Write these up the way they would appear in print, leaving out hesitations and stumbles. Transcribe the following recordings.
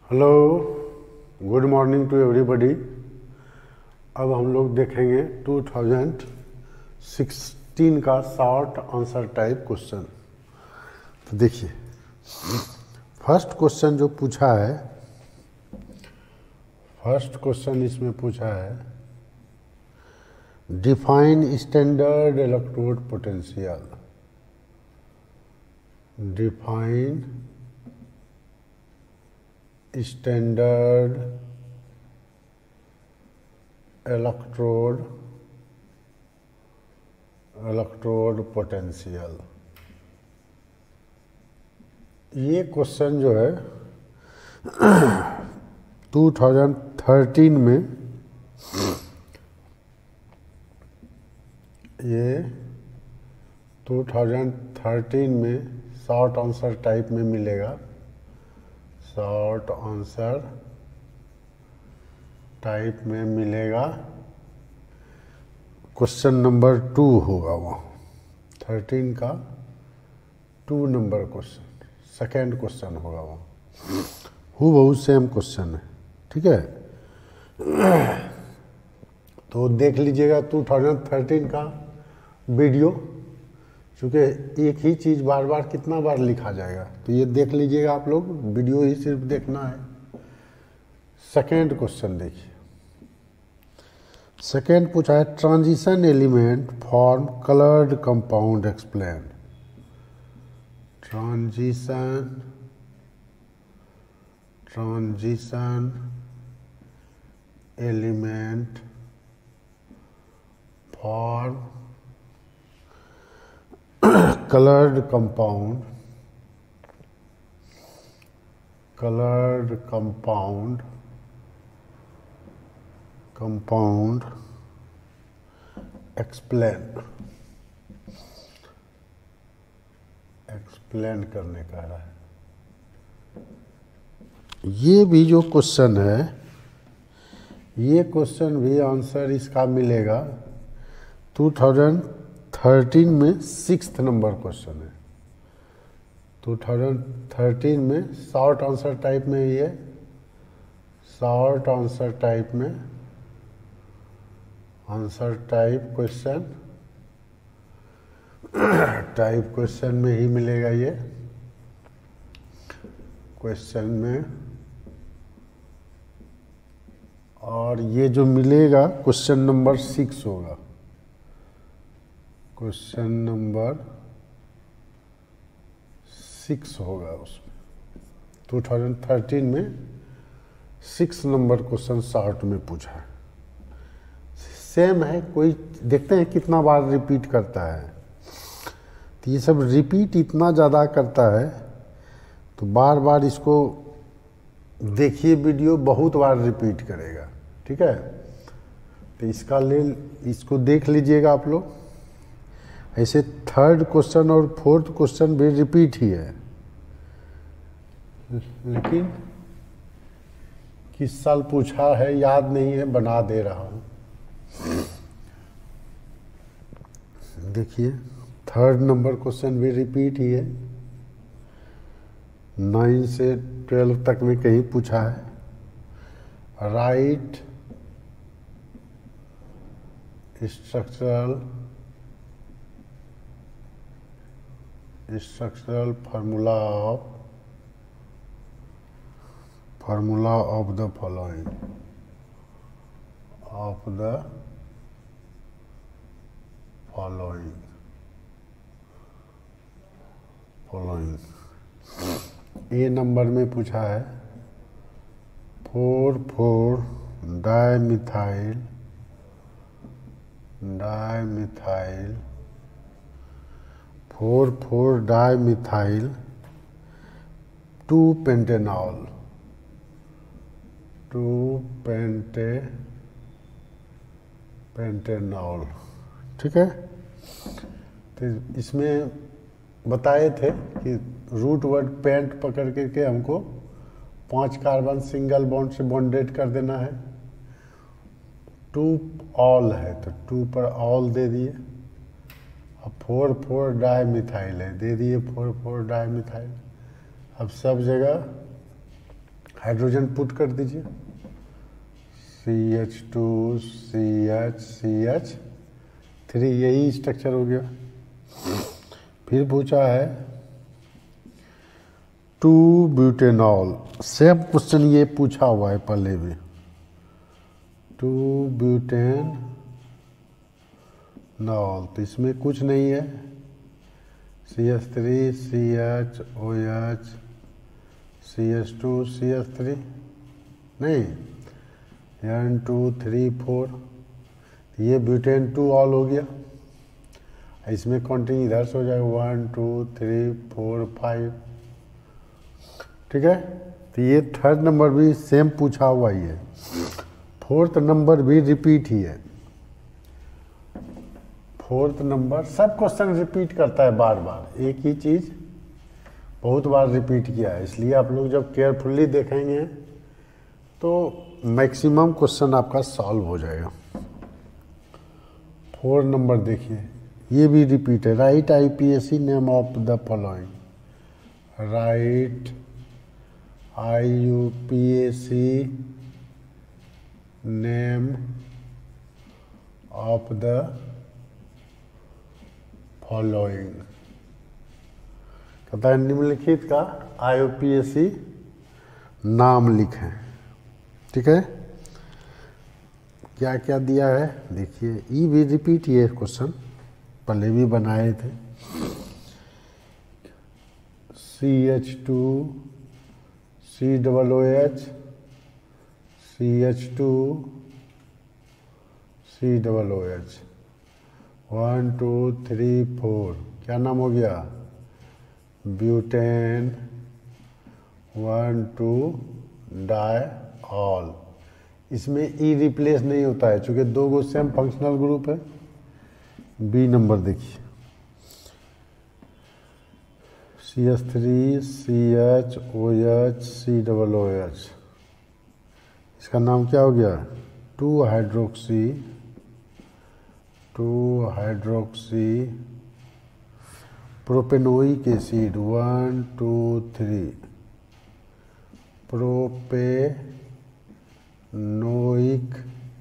Hello, good morning to everybody. अब हम लोग देखेंगे 2016 का शॉर्ट आंसर टाइप क्वेश्चन। तो देखिए, फर्स्ट क्वेश्चन जो पूछा है, फर्स्ट क्वेश्चन इसमें पूछा है define standard electrode potential. Define standard electrode potential. ये क्वेश्चन जो है 2013 में, ये 2013 में शॉर्ट आंसर टाइप में मिलेगा। शॉर्ट आंसर टाइप में मिलेगा। क्वेश्चन नंबर 2 होगा वो 13 का 2 नंबर क्वेश्चन, सेकेंड क्वेश्चन होगा वो। बहुत सेम क्वेश्चन है, ठीक है। तो देख लीजिएगा 2013 का वीडियो, चूँकि एक ही चीज़ बार बार कितना बार लिखा जाएगा, तो ये देख लीजिएगा आप लोग, वीडियो ही सिर्फ देखना है। सेकेंड क्वेश्चन देखिए, सेकेंड पूछा है transition element form coloured compound explain. Transition element form colored compound explain करने का है। ये भी जो क्वेश्चन है, ये क्वेश्चन भी आंसर इसका मिलेगा 2013 में 6th नंबर क्वेश्चन है। 2013 में शॉर्ट आंसर टाइप में, ये शॉर्ट आंसर टाइप में, आंसर टाइप क्वेश्चन में ही मिलेगा ये क्वेश्चन में। और ये जो मिलेगा क्वेश्चन नंबर 6 होगा। क्वेश्चन नंबर 6 होगा उसमें। 2013 में 6 नंबर क्वेश्चन शॉर्ट में पूछा है। सेम है, कोई देखते हैं कितना बार रिपीट करता है। तो ये सब रिपीट इतना ज़्यादा करता है, तो बार बार इसको देखिए, वीडियो बहुत बार रिपीट करेगा, ठीक है। तो इसको देख लीजिएगा आप लोग। ऐसे थर्ड क्वेश्चन और फोर्थ क्वेश्चन भी रिपीट ही है, लेकिन किस साल पूछा है याद नहीं है, बना दे रहा हूँ। देखिए, थर्ड नंबर क्वेश्चन भी रिपीट ही है। 9 से 12 तक में कहीं पूछा है। Write structural formula of the following A number में पूछा है 4,4 डाइमिथाइल 4,4 डाइमिथाइल 2 पेंटेनॉल 2 पेंटेनॉल, ठीक है। तो इसमें बताए थे कि रूट वर्ड पेंट पकड़ के हमको 5 कार्बन सिंगल बॉन्ड से बॉन्डेड कर देना है। 2 ऑल है तो 2 पर ऑल दे दिए। अब 4,4 डाइमिथाइल है, दे दिए 4,4 डाइमिथाइल। अब सब जगह हाइड्रोजन पुट कर दीजिए, CH2CH3, यही स्ट्रक्चर हो गया। फिर पूछा है 2-ब्यूटेनॉल, सेम क्वेश्चन ये पूछा हुआ है पहले भी। 2-ब्यूटेनॉल, तो इसमें कुछ नहीं है, CH3 CHOH CH2 CH3 नहीं, N2 3 4, ये ब्यूटेन 2 ऑल हो गया। इसमें काउंटिंग इधर से हो जाएगा 1 2 3 4 5, ठीक है। तो ये थर्ड नंबर भी सेम पूछा हुआ ही है, फोर्थ नंबर भी रिपीट ही है। फोर्थ नंबर सब क्वेश्चन रिपीट करता है बार बार, एक ही चीज़ बहुत बार रिपीट किया है, इसलिए आप लोग जब केयरफुली देखेंगे तो मैक्सिमम क्वेश्चन आपका सॉल्व हो जाएगा। 4 नंबर देखिए, ये भी रिपीट है। Write IUPAC name of the following, write IUPAC name of the following, कहता है निम्नलिखित का IUPAC नाम लिखें, ठीक है। क्या क्या दिया है देखिए, ये भी रिपीट, ये क्वेश्चन पहले भी बनाए थे। CH2 COOH CH2 COOH 1 2 3 4, क्या नाम हो गया, ब्यूटेन 1 2 डाइऑल। इसमें ई रिप्लेस नहीं होता है चूंकि दो गो सेम फंक्शनल ग्रुप है। बी नंबर देखिए, CH3 CHOH COOH, इसका नाम क्या हो गया, 2 hydroxy propanoic acid 1 2 3, propanoic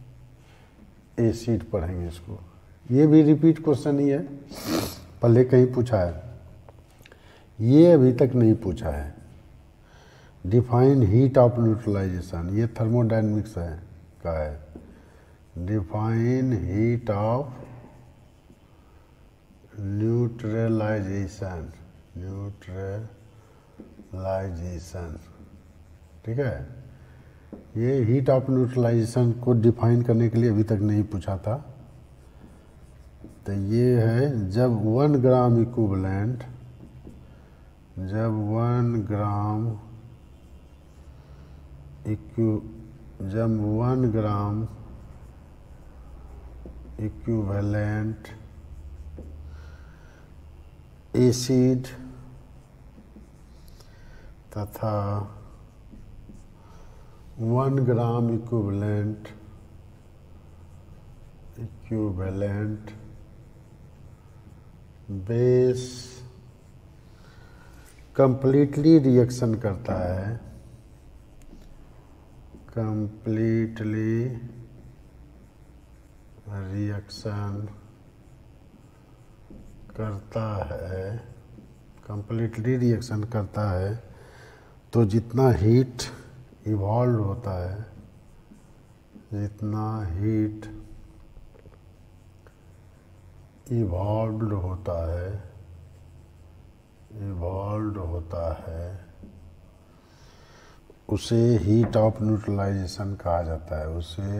acid पढ़ेंगे इसको। ये भी रिपीट क्वेश्चन ही है, पहले कहीं पूछा है, ये अभी तक नहीं पूछा है। डिफाइन हीट ऑफ न्यूट्रलाइजेशन, ये थर्मोडायनेमिक्स है का है। डिफाइन हीट ऑफ न्यूट्रलाइजेशन, ठीक है। ये हीट ऑफ न्यूट्रलाइजेशन को डिफाइन करने के लिए अभी तक नहीं पूछा था। तो ये है जब 1 ग्राम इक्विवेलेंट, जब 1 ग्राम इक्विवेलेंट एसिड तथा 1 gram equivalent base completely reaction करता है, कंप्लीटली रिएक्शन करता है, तो जितना हीट इवॉल्व होता है, जितना हीट इवॉल्व होता है उसे हीट ऑफ न्यूट्रलाइजेशन कहा जाता है, उसे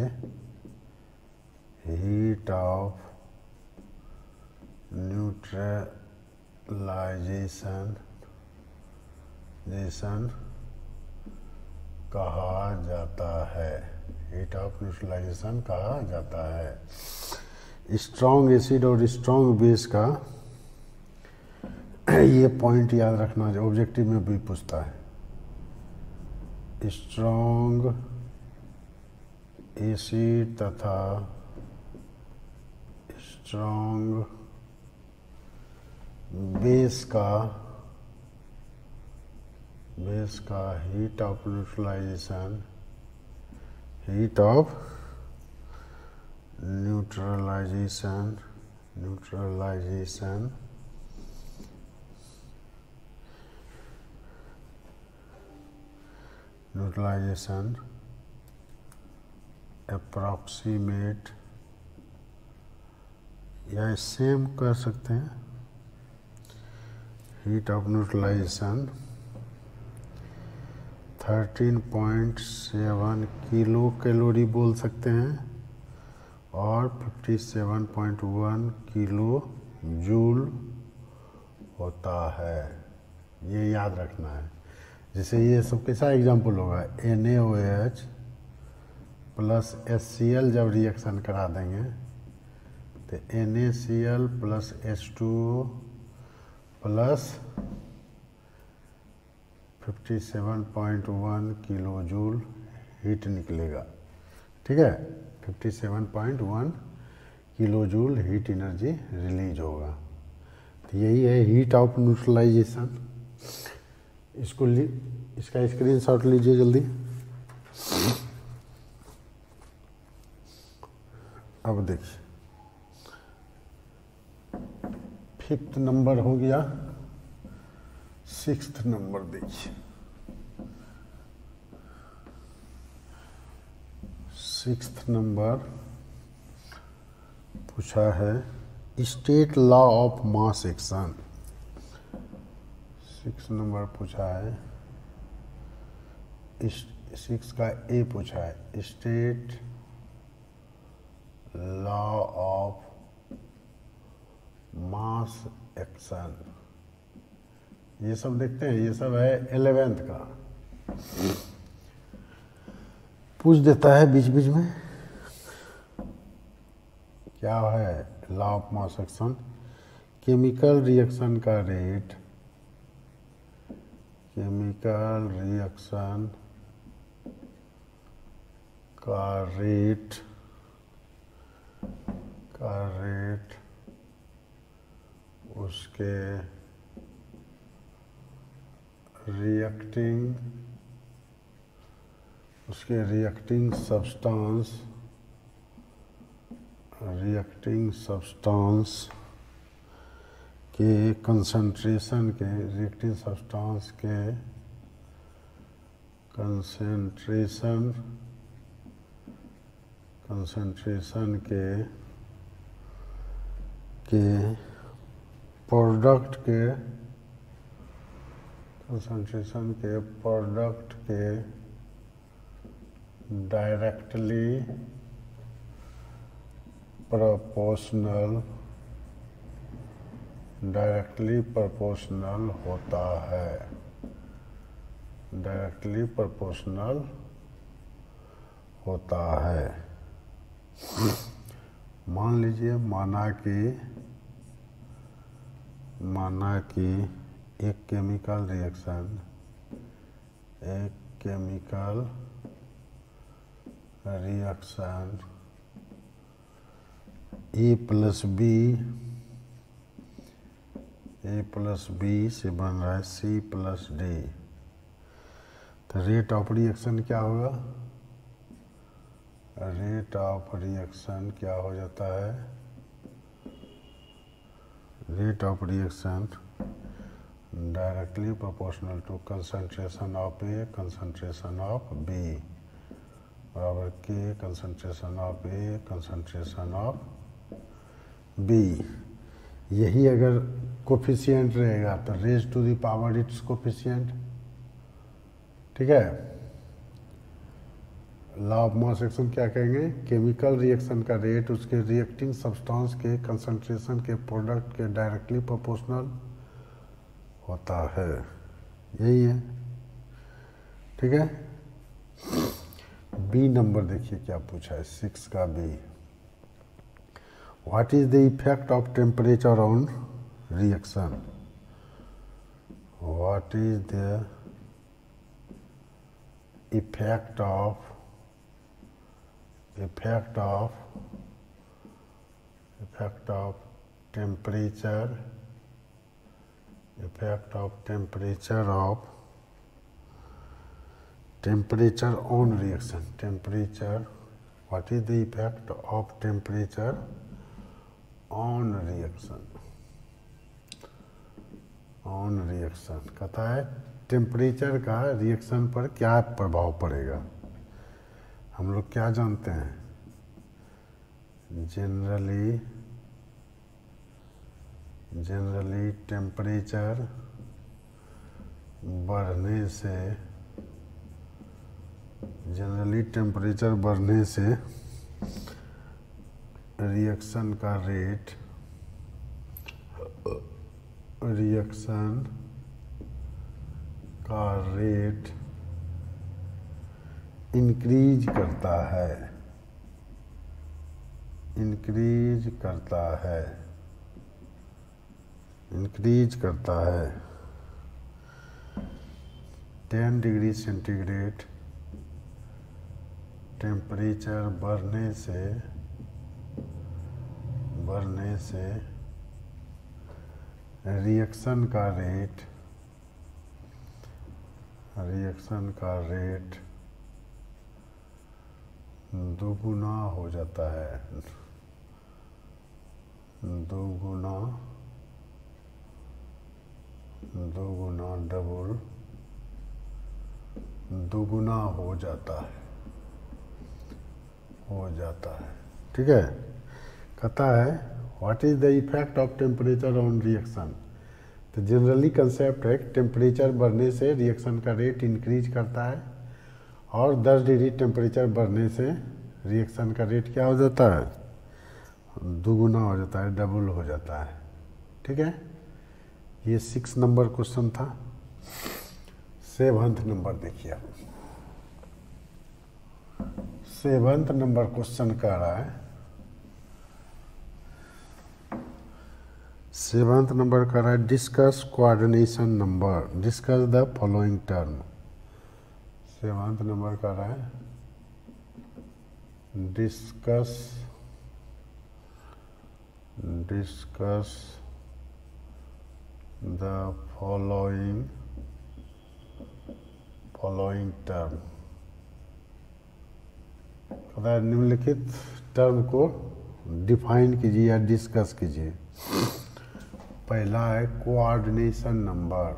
हीट ऑफ न्यूट्रलाइजेशन कहा जाता है, हीट ऑफ न्यूट्रलाइजेशन कहा जाता है। स्ट्रॉन्ग एसिड और स्ट्रॉन्ग बेस का ये पॉइंट याद रखना, ऑब्जेक्टिव में भी पूछता है। स्ट्रॉन्ग एसिड तथा स्ट्रॉन्ग बेस का हीट ऑफ न्यूट्रलाइजेशन अप्रॉक्सीमेट, या सेम कर सकते हैं, heat of neutralisation 13.7 kilo calorie बोल सकते हैं और 57.1 किलो जूल होता है। ये याद रखना है। जैसे ये सब कैसा एग्जाम्पल होगा, NaOH प्लस HCl जब रिएक्शन करा देंगे तो NaCl plus H2O plus 57.1 kilo joule heat निकलेगा। ठीक है, 57.1 kilo joule heat energy release होगा। तो यही है हीट ऑफ न्यूट्रलाइजेशन। इसका स्क्रीनशॉट लीजिए जल्दी। अब देखिए 5th नंबर हो गया, 6th नंबर देखिए। 6th नंबर पूछा है state law of mass action. 6 number पूछा है, 6 का ए पूछा है state law of mass action. ये सब देखते हैं, ये सब है 11th का। पूछ देता है बीच बीच में क्या है law of mass action. Chemical reaction का रेट, केमिकल रिएक्शन का रेट उसके रिएक्टिंग सब्सटेंस के कंसंट्रेशन के, रिएक्टिंग सब्सटेंस के कंसंट्रेशन के प्रोडक्ट के डायरेक्टली प्रोपोर्शनल होता है। डायरेक्टली प्रोपोर्शनल होता है। मान लीजिए माना कि एक chemical reaction A plus B से बन रहा है सी प्लस डी। तो रेट ऑफ रिएक्शन क्या होगा? रेट ऑफ रिएक्शन क्या हो जाता है? Rate of reaction directly proportional to concentration of A concentration of B बराबर के concentration of A concentration of B. यही अगर कोफिशिएंट रहेगा तो raise to the power its coefficient. ठीक है, लॉ ऑफ मास एक्शन क्या कहेंगे? केमिकल रिएक्शन का रेट उसके रिएक्टिंग सब्सटेंस के कंसंट्रेशन के प्रोडक्ट के डायरेक्टली प्रोपोर्शनल होता है। यही है। ठीक है, बी नंबर देखिए क्या पूछा है 6 का B. What is the effect of temperature on reaction? What is the effect of temperature of temperature on reaction, temperature, what is the effect of temperature on reaction, on reaction कहता है temperature का reaction पर क्या प्रभाव पड़ेगा। हम लोग क्या जानते हैं, जनरली टेम्परेचर बढ़ने से, जनरली टेम्परेचर बढ़ने से रिएक्शन का रेट, रिएक्शन का रेट इंक्रीज करता है, इंक्रीज करता है, इंक्रीज करता है। 10 डिग्री सेंटीग्रेड टेम्परेचर बढ़ने से रिएक्शन का रेट, रिएक्शन का रेट दोगुना हो जाता है, दोगुना, दोगुना, डबल, दोगुना हो जाता है, हो जाता है। ठीक है, कहता है what is the effect of temperature on reaction. तो जनरली कंसेप्ट है टेम्परेचर बढ़ने से रिएक्शन का रेट इंक्रीज करता है और 10 डिग्री टेम्परेचर बढ़ने से रिएक्शन का रेट क्या हो जाता है, दोगुना हो जाता है, डबल हो जाता है। ठीक है, ये 6 नंबर क्वेश्चन था। 7th नंबर देखिए, 7th नंबर क्वेश्चन कह रहा है, 7th नंबर कह रहा है discuss coordination number, discuss the following term. 7th number कह रहा है discuss, discuss the following, following term. कहता है निम्नलिखित टर्म को डिफाइन कीजिए या डिस्कस कीजिए। पहला है coordination number,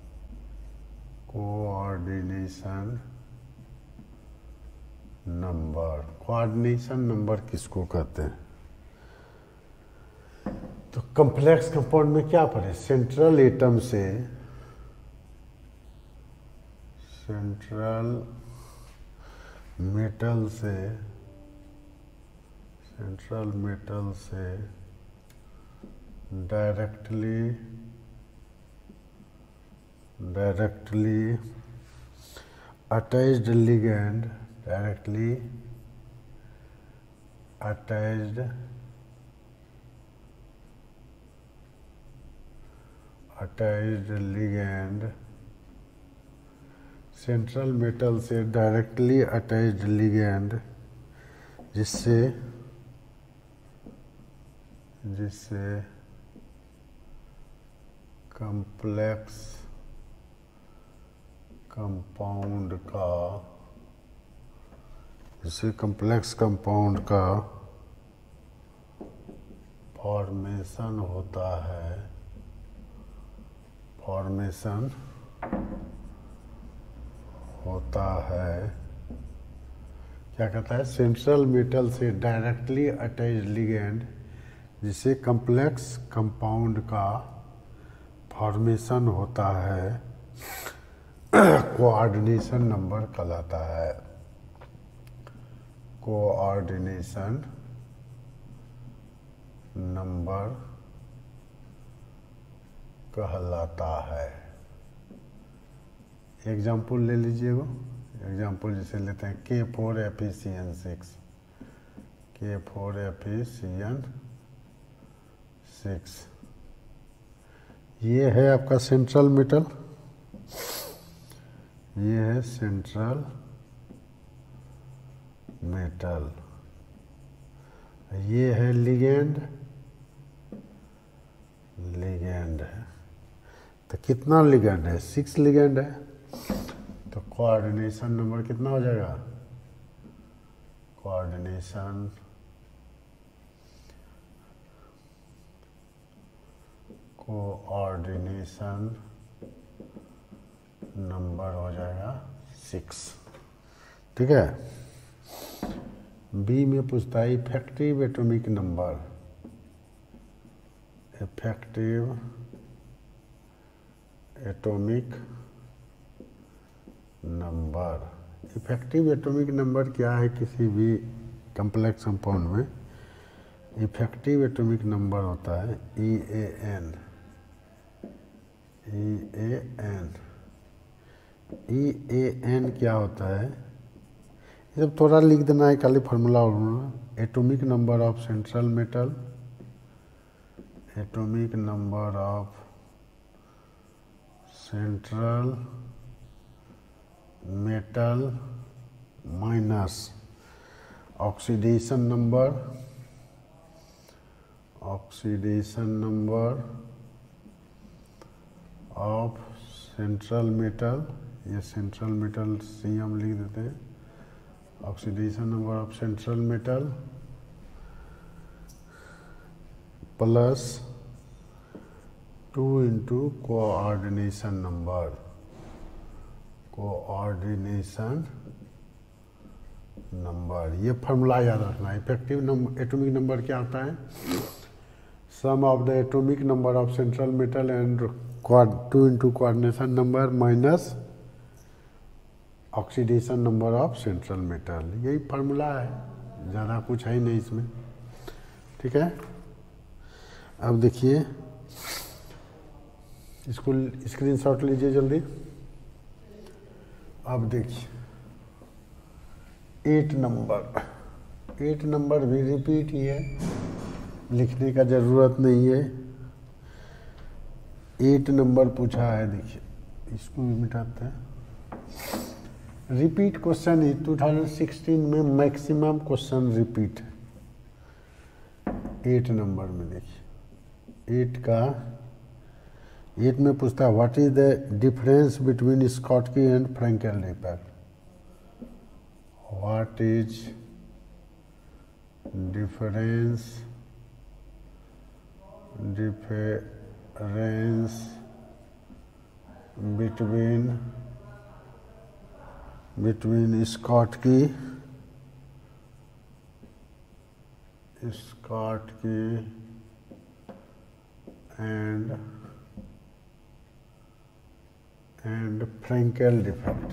coordination number. Coordination number किसको कहते हैं? तो कॉम्प्लेक्स कंपाउंड में क्या पढ़े, सेंट्रल एटम से, सेंट्रल मेटल से, सेंट्रल मेटल से directly, directly attached ligand, directly attached, attached ligand, central metal से डायरेक्टली अटैच्ड लिगेंड जिससे, जिससे कॉम्प्लेक्स कंपाउंड का, जिससे कॉम्प्लेक्स कंपाउंड का फॉर्मेशन होता है, फॉर्मेशन होता है। क्या कहता है, सेंट्रल मेटल से डायरेक्टली अटैच्ड लिगेंड जिससे कॉम्प्लेक्स कंपाउंड का फॉर्मेशन होता है, कोऑर्डिनेशन नंबर कहलाता है, कोऑर्डिनेशन नंबर कहलाता है। एग्जाम्पल ले लीजिएगा, एग्जाम्पल जैसे लेते हैं K4FeCN6, K4FeCN6, ये है आपका सेंट्रल मेटल, ये है सेंट्रल मेटल, ये है लिगेंड, लिगेंड है। तो कितना लिगेंड है, 6 लिगेंड है। तो कोऑर्डिनेशन नंबर कितना हो जाएगा? कोऑर्डिनेशन नंबर हो जाएगा 6। ठीक है। बी में पूछता है effective atomic number. Effective atomic number. Effective atomic number क्या है किसी भी कम्प्लेक्स कंपाउंड में? इफेक्टिव एटॉमिक नंबर होता है EAN। EAN क्या होता है? ये सब थोड़ा लिख देना है, खाली फार्मूला और atomic number of central metal, atomic number of central metal minus oxidation number of central metal. ये सेंट्रल मेटल सी हम लिख देते हैं। Oxidation number of central metal plus 2 into coordination number. ये फार्मूला याद रखना है। इफेक्टिव एटॉमिक नंबर क्या होता है? Sum of the atomic number of central metal and 2 into coordination number minus oxidation number of central metal. यही formula है, ज़्यादा कुछ है ही नहीं इसमें। ठीक है। अब देखिए, इसको स्क्रीनशॉट लीजिए जल्दी। अब देखिए 8 नंबर भी रिपीट ही है, लिखने का ज़रूरत नहीं है। 8 नंबर पूछा है, देखिए इसको भी मिटाते हैं। रिपीट क्वेश्चन ही 2016 में मैक्सिमम क्वेश्चन रिपीट है 8 नंबर में। देखिए 8 में पूछता है what is the difference between Schottky and Frenkel defect. What is difference between Schottky and Frankel defect.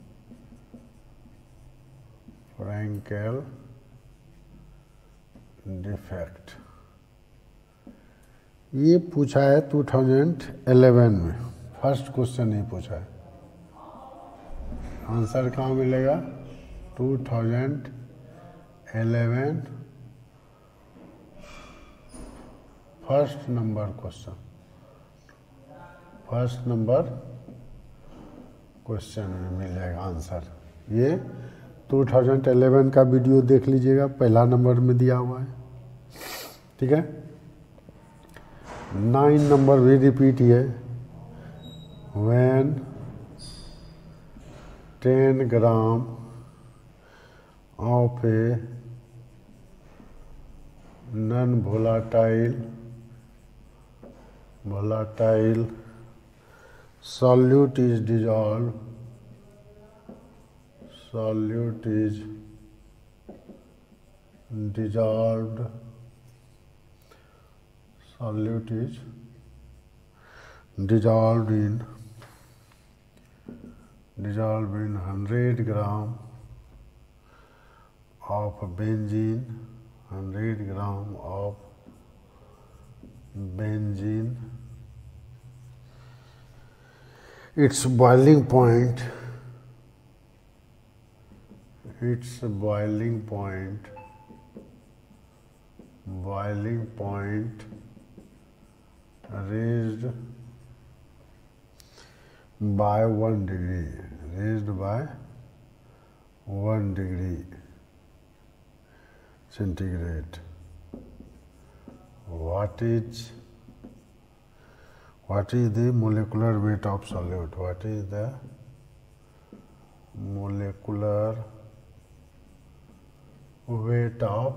ये पूछा है 2011 में, फर्स्ट क्वेश्चन ही पूछा है। आंसर कहाँ मिलेगा? 2011 फर्स्ट नंबर क्वेश्चन में मिल जाएगा आंसर। ये 2011 का वीडियो देख लीजिएगा, पहला नंबर में दिया हुआ है। ठीक है। 9 नंबर भी रिपीट ही है। when 10 gram of a non-volatile solute is dissolved in 100 gram of benzene, its boiling point raised by 1 degree centigrade. What is the molecular weight of solute? What is the molecular weight of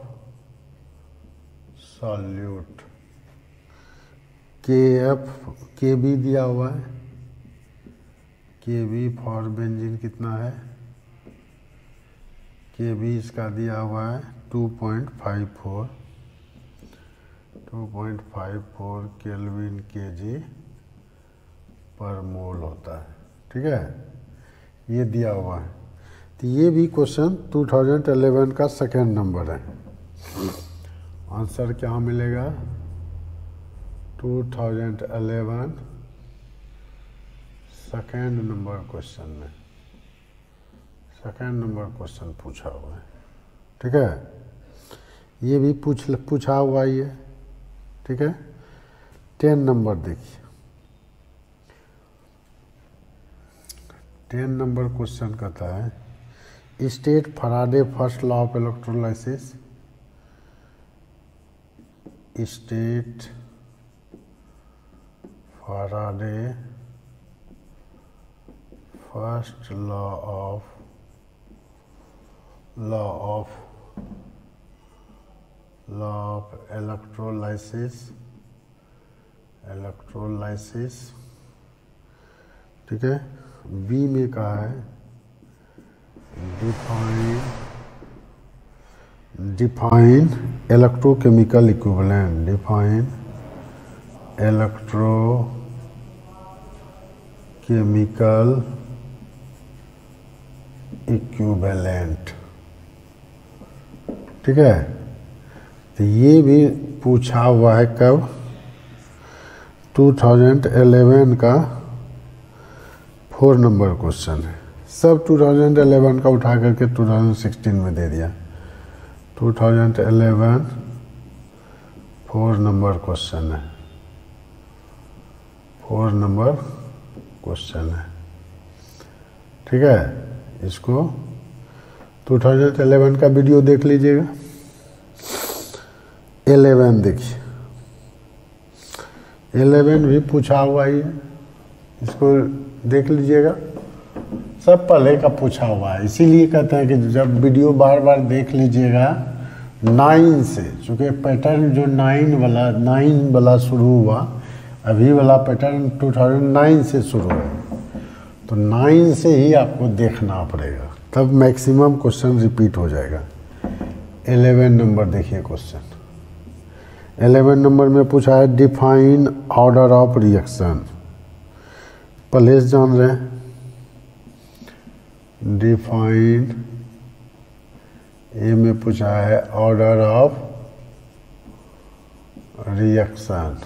solute. के B दिया हुआ है, के B for benzene कितना है, के B इसका दिया हुआ है 2.54 केल्विन केजी पर मोल होता है। ठीक है, ये दिया हुआ है। तो ये भी क्वेश्चन 2011 का सेकेंड नंबर है। आंसर क्या मिलेगा, 2011 सेकेंड नंबर क्वेश्चन में, सेकेंड नंबर क्वेश्चन पूछा हुआ है। ठीक है, ये भी पूछा हुआ ही है। ठीक है, 10 नंबर देखिए, 10 नंबर क्वेश्चन कहता है state Faraday first law of electrolysis. State Faraday first law of electrolysis. ठीक है, बी में कहा है define electrochemical equivalent, define electrochemical equivalent. ठीक है, तो ये भी पूछा हुआ है कब, 2011 का 4 नंबर क्वेश्चन है। सब 2011 का उठा करके 2016 में दे दिया। 2011 4 नंबर क्वेश्चन है, 4 नंबर क्वेश्चन है। ठीक है, इसको 2011 का वीडियो देख लीजिएगा। 11 देखिए, 11 भी पूछा हुआ ही है, इसको देख लीजिएगा। सब पहले का पूछा हुआ है, इसीलिए कहते हैं कि जब वीडियो बार बार देख लीजिएगा 9 से, चूँकि पैटर्न जो 9 वाला शुरू हुआ, अभी वाला पैटर्न 2009 से शुरू है, तो 9 से ही आपको देखना पड़ेगा, तब मैक्सिमम क्वेश्चन रिपीट हो जाएगा। 11 नंबर देखिए क्वेश्चन, 11 नंबर में पूछा है define order of reaction. Place जान रहे हैं, डिफाइन, ए में पूछा है ऑर्डर ऑफ रिएक्शन,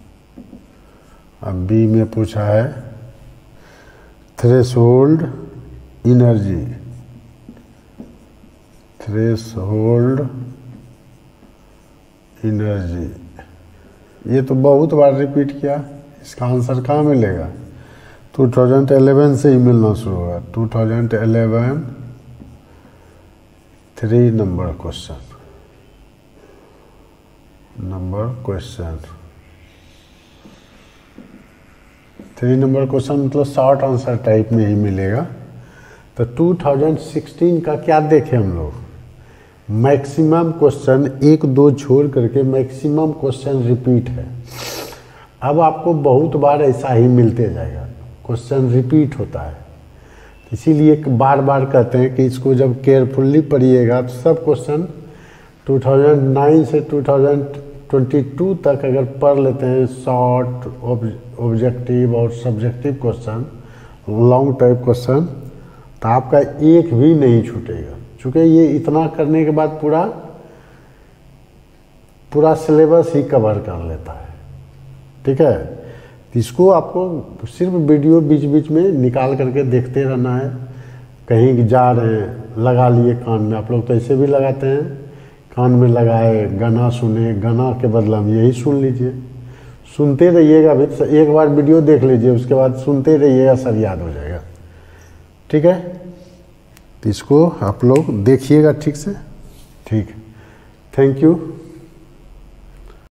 अब बी में पूछा है थ्रेशोल्ड एनर्जी, थ्रेशोल्ड एनर्जी। ये तो बहुत बार रिपीट किया, इसका आंसर कहाँ मिलेगा, 2011 से ही मिलना शुरू हुआ। 2011 3 नंबर क्वेश्चन, 3 नंबर क्वेश्चन मतलब शॉर्ट आंसर टाइप में ही मिलेगा। तो 2016 का क्या देखें हम लोग, मैक्सिमम क्वेश्चन 1-2 छोड़ करके मैक्सिमम क्वेश्चन रिपीट है। अब आपको बहुत बार ऐसा ही मिलते जाएगा, क्वेश्चन रिपीट होता है, इसीलिए बार बार कहते हैं कि इसको जब केयरफुल्ली पढ़िएगा तो सब क्वेश्चन 2009 से 2022 तक अगर पढ़ लेते हैं, शॉर्ट, ऑब्जेक्टिव और subjective question, long type question, तो आपका एक भी नहीं छूटेगा। चूँकि ये इतना करने के बाद पूरा सिलेबस ही कवर कर लेता है। ठीक है, इसको आपको सिर्फ वीडियो बीच बीच में निकाल करके देखते रहना है। कहीं जा रहे हैं, लगा लिए कान में, आप लोग तो ऐसे भी लगाते हैं, कान में लगाए, गाना सुने, गाना के बदला में यही सुन लीजिए, सुनते रहिएगा। भी एक बार वीडियो देख लीजिए, उसके बाद सुनते रहिएगा, सब याद हो जाएगा। ठीक है, तो इसको आप लोग देखिएगा ठीक से। ठीक, थैंक यू।